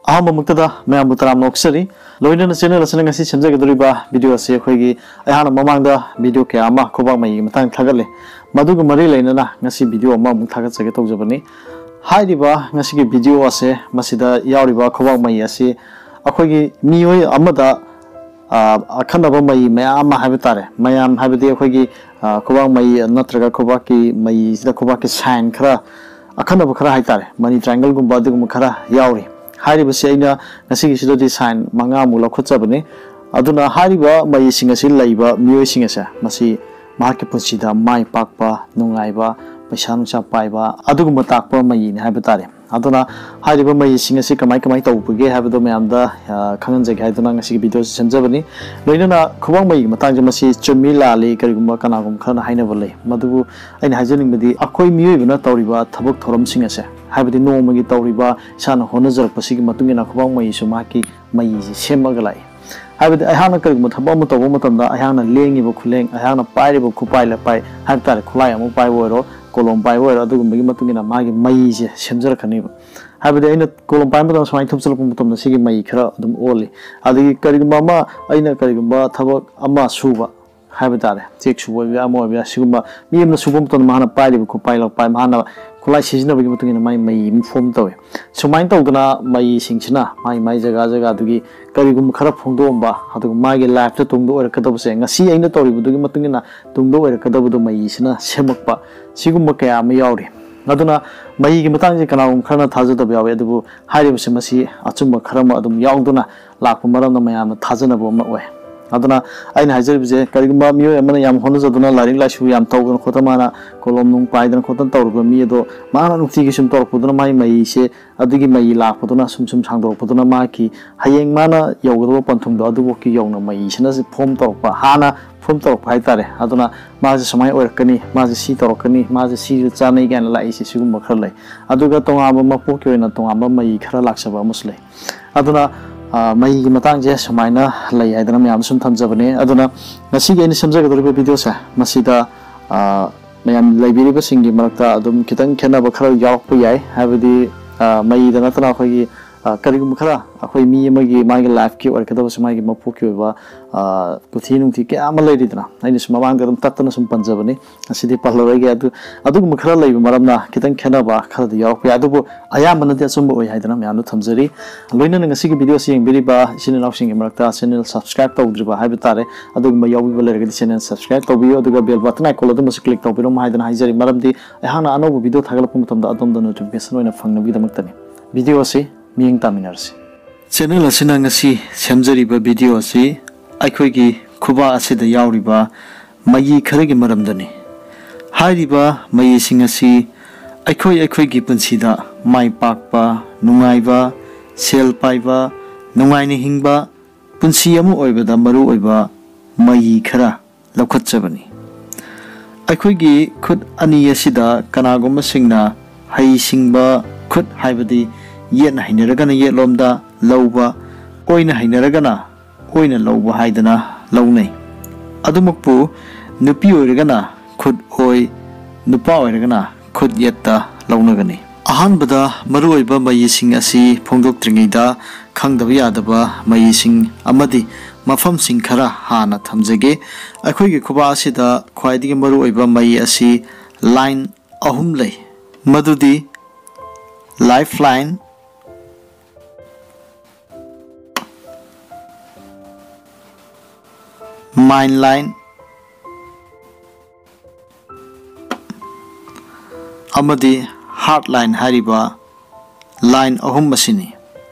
अहममुक्तदा मैं तराम नोक्सरी लोइनन चैनल असनंग असि सेमजगदरिबा वीडियो असे अखोइगी अहाना ममांगदा वीडियो क्या अमा खोबा मई मतंग थागले मदुग मरी लेनना ngasi वीडियो अमा मुक थागत सके तौजबनी हाइरिबा ngasi की वीडियो असे मसिदा यावरिबा खोबा मई असे अखोइगी मियोय अमदा अखनबा मई मयाम हाइबे तारे मयाम हाइबेदि अखोइगी खोबा मई नत्रगा खोबा की मई सिदा खोबा की साइन खरा अखनबा खरा हाइतारे मनी ट्रायंगल गुम्बा दुगुम खरा यावरी हारिबसे अइना ngasi सिदोदि साइन मंगा मु लखुचबने अदुना हारिबा मई सिंगसि लैबा मियोय सिंगसे मसी माके पुसिदा माइ पाकपा नुंगाइबा पैसा नुसा पाइबा अदुगुम ताकपा मई ने हाइबे तारे अदुना हारिबा मई सिंगसि कमाइ कमाइ तौबगे हाइबदो मयामदा खंगनजगे हाइदुना ngasi वीडियो सेमजबनी लोइनना खुबां मई मतांग मसी चुमी लाले करिगुम कनागुम खना हाइनबले मदुबु अइना हाइजनिंगबदि अखोइ मियोयबना तौरिबा थबक थोरम सिंगसे हाइबदि नोमगी तौरिबा इसाना होनजरपसिगी मतुंगिना खुबां मई सुमाकी मई सेमगा लाई हाइबदि अहाना करिगुम थबम तौबो मतमदा अहाना लेंगिबो खुलेंग अहाना पाइरिबो खुपाइला पाइ हाइबतारे खुलाय अमु पाइबो ओरो कोलम पाइबो ओरो अदुगुमगी मतुंगिना मागी मई जे सेमजरखनिबो हाइबदि अइना कोलम पाइबो समाइ थुपचलप मतमदा सिगी मई खरा अदुम ओली अदि करिगुम मा अइना करिगुम थबक अमा सुबा हाइबतारे चेक सुबो या अमो या सिगुम मी एमना सुबम तन माना पाइरिबो खुपाइला पाइ माना खुलाई सिजनबगी मतुंगिना माइ मई फॉर्म तवे सुमाइन तौदना मई सिंगसिना माइ जगह जगह दुगी करिगुम खरा फोंदोंबा अदुग मागे लाइफ तुंगदो ओरकदबसे ngasi aina तौरिबदुगी मतुंगिना तुंगदो ओरकदबदो मई सिना सेमकपा सिगुम कया म यावरि अदुना मई की मतंग जे कनागुम खरना थाजदब यावे अदुबु हारिबसे मसी अचुम खरम अदुम यावदुना लाकपा मरमना मयाम थाजनबो म ओय अदुना आइन हाइजरबिजे करिगुम्बा मियो अमना याम होनजदुना लारिंग लाइसु याम तौदन खोतमाना कोलम नुंग पाइदन खोतन तौरबा मियदो माना नुक्तिगी सुम तौरपदुना माई से अदुगी मई लाकपदुना सुम सांगदोरपदुना माकी हयेंग माना यौगदो पंथुंगदो अदुबोकी यौना मई सिना फॉर्म तौरपा हाना फॉर्म तौरपा हाइतारे अदुना माजे समाय ओरकनी माजे सी तौरकनी माजे सी चानै गाना लाइसे सिगुम्बा खर लै अदुगा तोंगाबा मपोकी ओइना तोंगाबा मई खरा लाक्सबा मसलै अदुना मई की मतंग जे समाइना लै हाइदना मयाम सुम थमजबने अदुना ngasi ge ni समजगदरिबा वीडियो से मसिदा मयाम लाइब्रेरी सिंगी मरक्ता अदुम खितंग खेनबा खरा यावप याय हाबदि मई दा नतना अखोगी करिगुम खरा अखोई मी अमगी मागी लाइफ की ओरकदब समागी मपोकी ओबा कुथि नुंथि के आम लैरिदना आइनि सुम मांग दम तत्तना सुम पंजबने असिदि पहलरगे अदुगुम खरा लैब मरमना खितंग खेनबा खरा यावप याय अदुबो अयामन दे असुम ओय हाइदना मयाम थमजरी लोइना ngasi की वीडियो सिंग बिरिबा सिन नाउसिंग मरक्ता चैनल सब्सक्राइब तौद्रिबा हाइबे तारे अदुगुम यावबि लरगदि चैनल सब्सक्राइब तौबियो अदुगा बेल बटन आइकॉन अदुम क्लिक तौबिरो हाइदना हाइजरी मरमदि अहाना अनोबो वीडियो थागलप मतमदा अदुमदा नोटिफिकेशन ओइना फंगनबि दमक्तनि वीडियो से मियंग तामिनारसे चैनल असिना ngasi सेमजरिबा वीडियो असि अखोइगी खुबा असिदा यावरिबा मई खरगी मरमदनि हाइरिबा मई सिंग असि अखोइगी पुंसिदा माइ पाकपा नुंगाइबा सेल पाइबा नुंगाइनि हिंबा पुंसि अमु ओइबदा मरु ओइबा मई खरा लखतजबनि अखोइगी खुद अनि असिदा कनागुम सिंगना हई सिंगबा खुद हाइबदि येन हाइनरगना येलोमदा लौबा ओइना हाइनरगना ओइना लौबा हाइदना लौनै अदुमकपु नुपि ओइरगना खुद ओइ नुपा ओइरगना खुद येत्ता लौनगनि अहानबदा मरु ओइबा मयिसिंग असि फोंदोक्त्रिङैदा खंगदबा यादबा मयिसिंग अमदि मफमसिंग खरा हाना थमजगे अखोइगे खुबा असिदा ख्वाइदिगे मरु ओइबा मयि असि लाइन अहुम लै मदुदि लाइफलाइन माइन लाइन अमदी हार्ट लाइन हारिबा लाइन अहुम मसिनी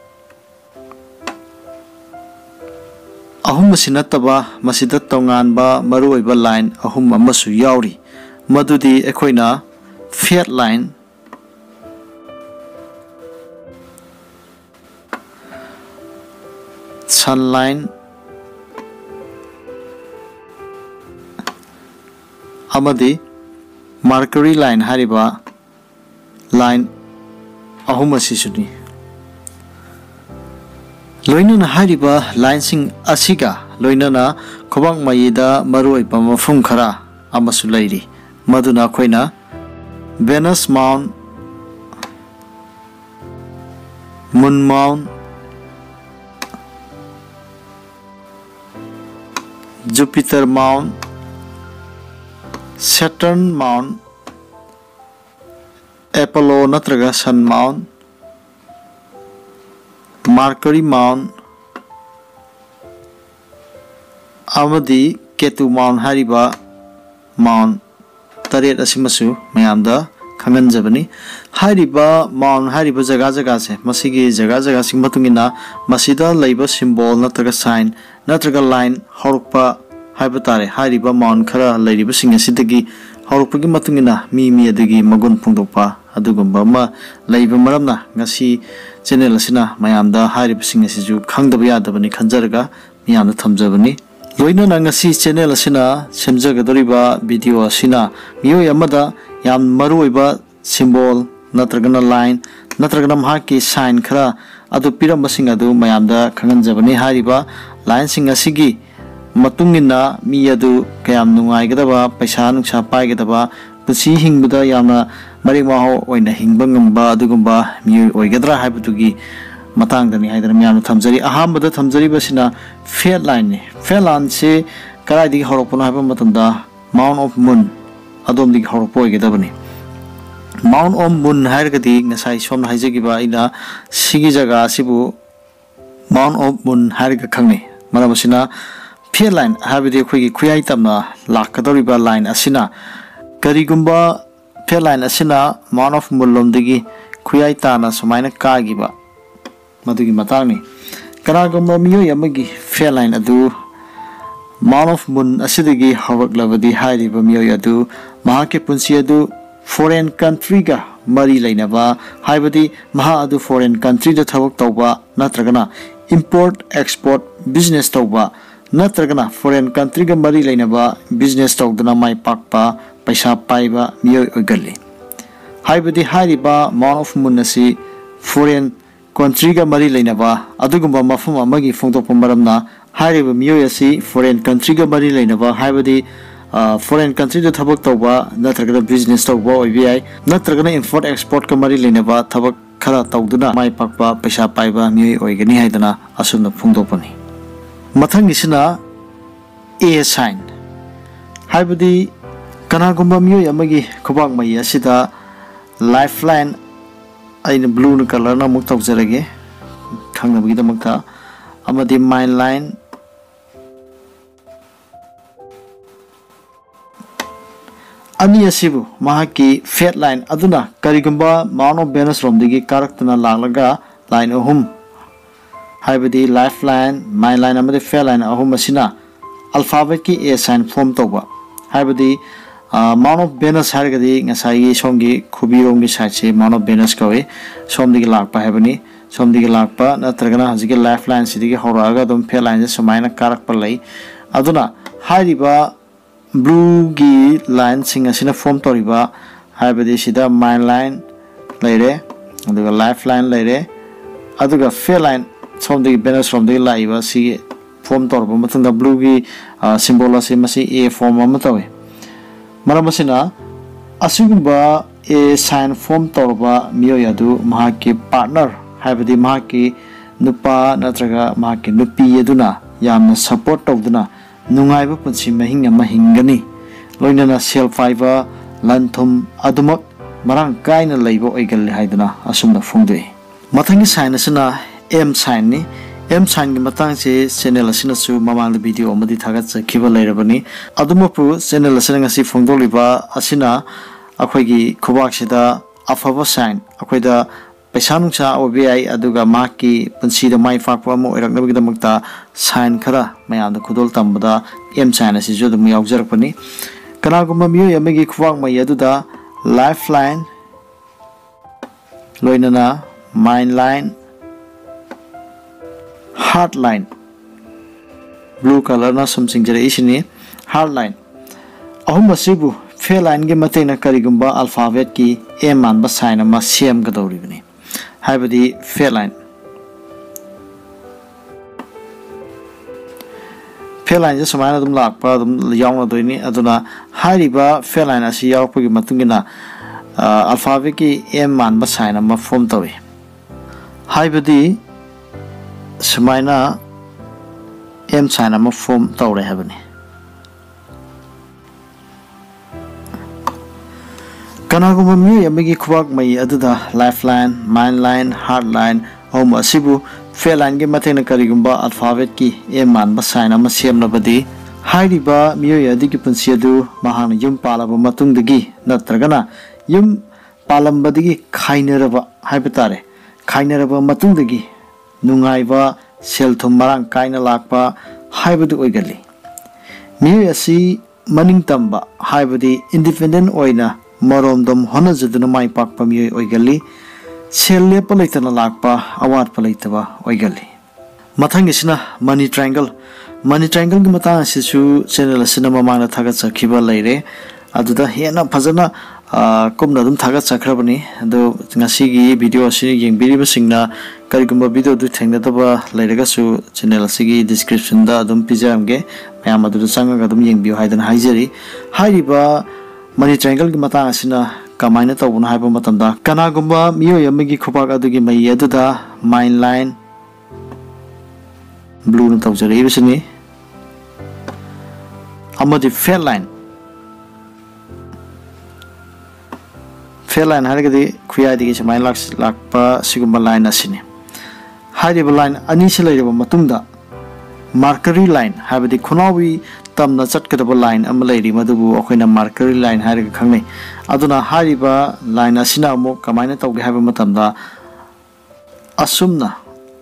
अहुम मसि नत्तबा मसिदा तोंगानबा मरु ओइबा लाइन अहुम अमसु यावरी मदुदि एखोइना फेट लाइन सन लाइन अमदी मार्करी लाइन हारिबा लाइन अहुम असिसुनी लोइनना हारिबा लाइन सिंग असिगा लोइनना खोबांग मयिदा मरुइबा मफुम खरा अमसु लैरि मदुना खोइना Venus mount moon mount Jupiter Mount, Saturn Mount, Apollo natraga Sun Mount, Mercury Mount, amadi Ketu Mount hariba Mount taret asimasu mayamda khangan jabani hariba Mount hariba jaga jaga se masigi jaga sing matungina masida leiba symbol natraga sign natraga line horukpa haiba tare hariba Mount khara leiriba sing asidagi horukpagi matungina mi adagi magun phungdokpa adugumba ma leiba maramna ngasi channel asina mayamda hariba sing asiju khangdaba yadabani khanjaraga miyamda thamjabani loina ngasi channel asina semjagadoriba video asina miyoi amada yam maruiba symbol natragana line natragana mahaki sign khara adu piramba sing adu mayamda khanganjabani hariba line sing asigi matungina mi adu kayam nungai gadaba paisa nungsa pai gadaba pusi hingbada yamna mari maho oina hingba ngamba adugumba mi oigadra haibutugi matang dani haidana miyam thamjari ahambada thamjari basina fair line ne fair line se karai digi horokpona haiba matamda Mount of Moon adom digi horokpo oigedabani Mount of Moon hairgadi ngasai somna haijagiba ina sigi jaga asibu Mount of Moon hairga khangni marabasina fair line habidi khoigi khuyai tamna lakadoriba line asina karigumba fair line asina Mount of Moon lomdigi khuyai tana sumaina kagiba madugi matangni kanagumba miyoi amagi fair line adu Mount of Moon asidagi hawraklabadi hairiba miyoi adu mahake punsi adu foreign country ga mari lainaba haibadi maha adu foreign country da thabak tawba natragana import export business tawba natragana foreign country ga mari lainaba business tawdana mai pakpa paisa paiba miyoi oigalli haibadi hairiba Mount of Moon asi foreign country ga mari lainaba adugumba mafum amagi phongtokpa maramna hairiba miyoi asi foreign country ga mari lainaba haibadi foreign country da thabak tawba natragana business tawba oibai natragana import export ka mari lainaba thabak khara tawduna mai pakpa paisa paiba miyoi oigani haidana asumna phongtokpani mathangisina A sign haibadi kanagumba miyoi amagi khobak mai asida lifeline aina blue na color na muk tawjarage khangnabagi damakta amadi mind line ani asibu mahaki fat line aduna karigumba Mount of Venus romdigi karaktana laglaga line ohum haibadi lifeline mind line amadi fat line ohum asina alphabet ki A sign form tawba haibadi Mount of Venus hargadi ngasai somgi khubironggi side se Mount of Venus kawe somdigi lakpa haibani somdigi lakpa natragana hajigi lifeline sidigi horaga dum fat line se sumaina karakpa lai aduna hairiba blue gi line sing asina form toriba haibadi sida mind line laire aduga lifeline laire aduga fair line somdigi Venus somdigi laiba si form torba matunda blue gi symbol ase masi A form amatawe maramasina asugumba A sign form torba miyoi adu mahaki partner haibadi mahaki nupa natraga mahaki nupi aduna yamna support tawduna nungaiba punsi mahing ama hingani loinana self fiber lanthum adumak marang kaina leibo oigal haidana asumna phungde mathangi sign asina M sign ni M sign gi matang se channel asina su mamang video amadi thagat sakhiba leirabani adumapu channel asina ngasi phongdoliba asina akhoigi khobak sida afaba sign akhoida paisa nungsa obi aduga maki punsi da mai fakpa mo oiraknabagi damakta sign khara mayamda khudol tambada M sign asi jo dum yaugjarakpani kanagumba miyoi amagi khwang mai aduda lifeline loinana mind line heart line blue color na something jare isini heart line ahum asibu fair line ge matena karigumba alphabet ki M manba sign ama sem gadoribani haibadi fair line fair line je samana dum lakpa dum yaungna doini aduna hariba fair line asi yaupagi matungina alphabet ki M manba sign ama form tawi haibadi samaina M sign ama form tawre habani Kanaguma miyoy amagi khubak mai aduda lifeline, mindline, heartline home asibu fairline ge matena karigumba alphabet ki e man ba sign ama semnabadi hairiba miyoy adigi punsi adu mahana yum palaba matungdagi natragana yum palambadagi khainaraba haibetare khainaraba matungdagi nungaiba sel thum marang kaina lakpa haibadu oigali miyoy asi maning tamba haibadi independent oina Maromdom honazaduna mai pakpa miyoy oigali sel lepa leitana lakpa awat palaitaba oigali mathang isina money triangle gi matang asisu channel asina mamangna thagat sakhiba leire aduda hena phajana kumna dum thagat sakrabani ado ngasigi video asini yengbiriba singna karigumba video du thengnadaba leiraga su channel asigi description da dum pijamge mayam adu changa dum yengbiu haidana haijari hairiba Money triangle ki matang asina kamaina tawbuna haiba matamda kanagumba miyoy amagi khubak adugi mai aduda mind line blue na tawjari ibisini amadi fair line harigadi khuyadi ki samai lakpa sigumba line asini haiba line ani silaiba matungda markery line haibadi khunawi tamna chatkadaba line ama leiri madubu akoina markery line hairiga khangnai aduna hariba line asina amo kamaina tawge haiba matamda asumna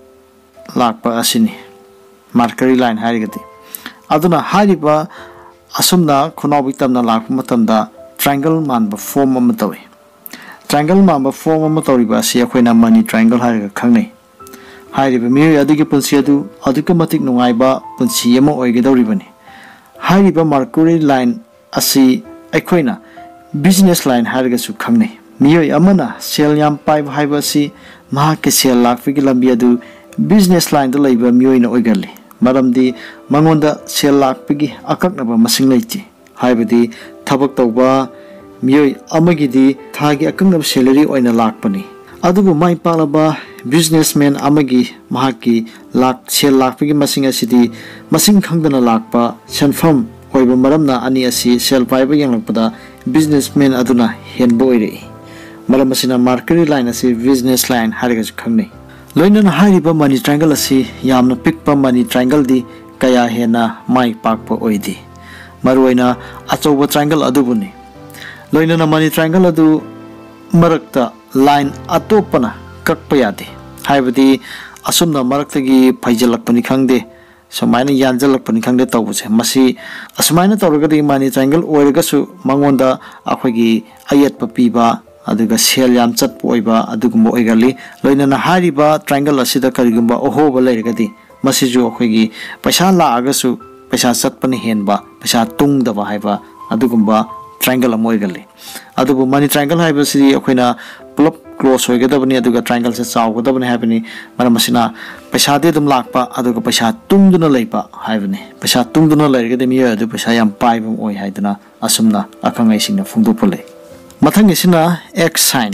lakpa asini markery line hairigati aduna hariba asumna khunawi tamna lakpa matamda triangle manba form ama tawi triangle manba form ama tawriba asi akoina money triangle hairiga khangnai hairiba miyoy adigi punsi adu aduka matik nungaiba punsi ama oigedawribani hairiba markery line asi aikoina business line hariga su khangnai miyoy amana sel yam pai haiba si maha ke sel lakfi lambi adu business line da laiba miyoy na oigali maramdi mangonda sel lakpi akaknaba masing leiti haibadi thabak tawba miyoy amagidi thagi akaknaba salary oina lakpani adubu mai palaba businessman amagi mahaki sel lakpi masing asidi masing khangdana lakpa sanfam oiba maramna ani asi sel paiba yanglakpada businessman aduna henbo oire maram asina markery line asi business line hariga khangnai loinana hariba money triangle asi yamna pikpa money triangle di kaya hena mai pakpa oidi maruina achoba triangle adubuni loinana money triangle adu marakta line atopana kakpa yade haibadi asumna maraktagi phaijalakpani khangde samaina yanjalakpani khangde tawbuse masi asmaina tawragadi money triangle oiragasu mangonda akhoi ayatpa piba aduga sel yam chatpo oiba adugumba oigali loinana hariba triangle asida karigumba ohoba leiragadi masiju akhoi paisa laagasu paisa chatpani henba paisa tungdaba haiba adugumba triangle amoigali adubu money triangle haiba si akoina pulap close hoigadabani aduga triangle se chawgadabani haibani maram asina paisa de dum lakpa aduga paisa tungduna leipa haibani paisa tungduna leiragadi miyo adu paisa yam paibum oi haidana asumna akangai singna phungdopole mathang isina x sign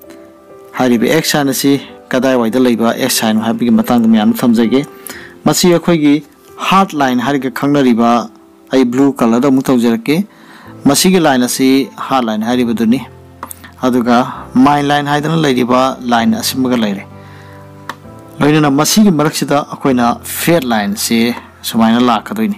haribe x sign asi kadai waida leiba x sign haibigi matang dum yam thamjage masi akhoi heart line hariga khangnariba ai blue color da mutawjarake masigi line asi heart line haribaduni aduga mind line haidana leiriba line asimaga leire loinana masigi maraksida akoina fair line se sumaina lakadoini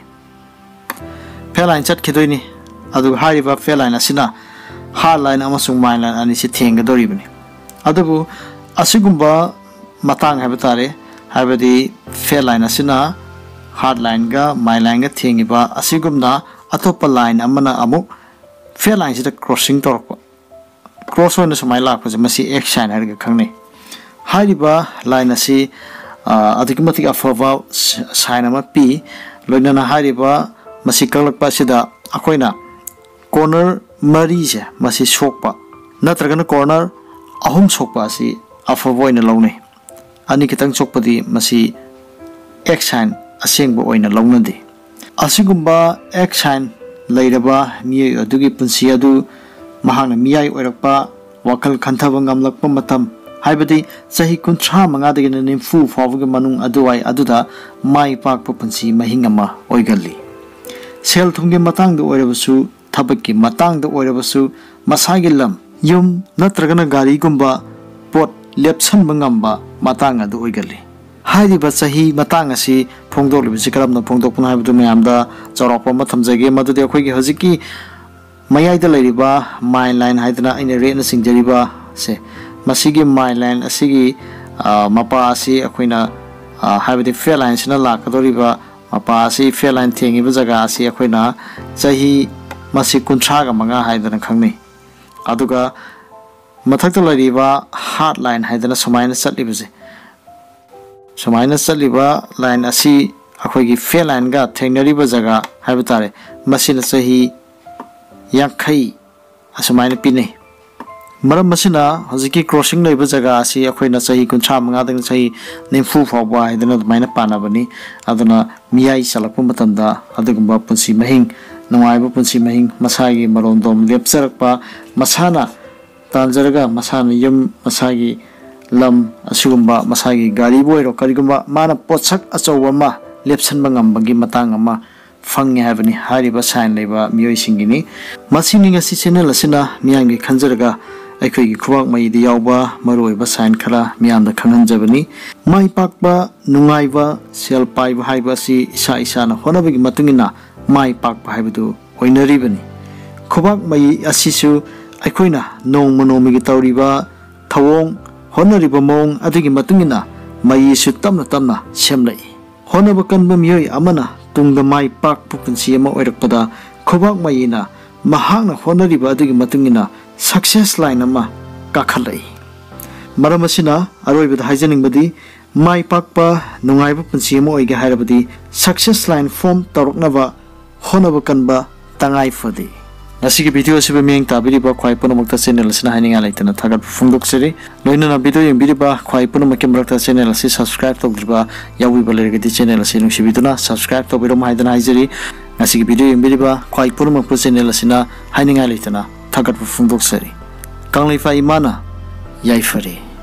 fair line chat khidoini aduga hariba fair line asina heart line amasung mind line ani se thengadoribani adubu asigumba matang habatare habadi fair line asina heart line ga mind line ga thengiba asigumna atopa line amana amuk fair line sida crossing torpa cross on sumai lakpa masi x sign hariga khangnai hariba line asi adikmatik afava sign ama pi loinana hariba masi kalakpa sida akoina corner mari je masi sokpa natragana corner ahum sokpa asi afava oina launai ani kitang sokpadi masi x sign asengba oina launadi asigumba x sign leiraba miyoy adugi punsi adu mahana miyai oirakpa wakal khantaba ngamlakpa matam haibadi sahi kunthra mangadagi nimfu fawga manung aduai aduda mai pakpa punsi mahingama oigali sel thumge matang da oirabasu thabaki matang da oirabasu masagi lam yum natragana gari gumba pot lepsan bangamba matang adu oigale haidi ba sahi matang asi phongdok libisi karamna phongdok puna habdu mayamda chawrokpa ma thamjage madudi akhoi gi hojiki mayai da leiriba my line haidna ine re na singjariba se masigi my line asigi mapa asi akhoina haibadi fair line sina lakadoriba mapa asi fair line thengi ba jaga asi akhoina sahi masi kunthra ga manga haidana khangni aduga mathakta leiriba hard line haidana sumaina chatlibase sumaina chatliba line asi akhoi gi fair line ga thengnariba jaga haibitare masina sahi yakai asumaina pine maram masina hojiki crossing leiba jaga asi akhoina sahi kuncha manga dang sahi nemfu fawba haidana maina panabani aduna miyai salakpa matamda adugumba punsi mahing nungaiba punsi mahing masagi marondom lepsarakpa masana tanjaraga masana yum masagi lam asugumba masagi gari boiro karigumba mana potsak achowa ma lepsanba ngambagi matang ama fangi habani hariba sign leba miyoi singini masini ngasi channel asina miyangi khanjaraga aikhoi gi khubak mai di yawba maroi ba sign khara miyam da khanghanjabani mai pakba nungaiba sel pai ba haiba si isa isa na honabagi matungina mai pakba haibadu oinaribani khubak mai asisu aikhoina nong monomi gi tawriba thawong honariba mong adigi matungina mai su tamna tamna semlai honaba kanba miyoi amana tungda mai pak pupunsi ama oirakpada khobak maina mahakna honariba adigi matungina success line ama kakhalai maramasina aroibada haijaningbadi mai pakpa nungaiba punsi ama oige hairabadi success line form taroknaba honaba kanba tangai fadi nasigi video sibe meng tabiriba khwai punamakta channel sina haininga laitana thagat phungdokseri loinana video yengbiriba khwai punamakki marakta channel asi subscribe togdriba yawi balergati channel asi nungsibiduna subscribe tobirom haidana haijeri nasigi video yengbiriba khwai punamakta channel asina haininga laitana thagat phungdokseri kanglaifa imana yaifari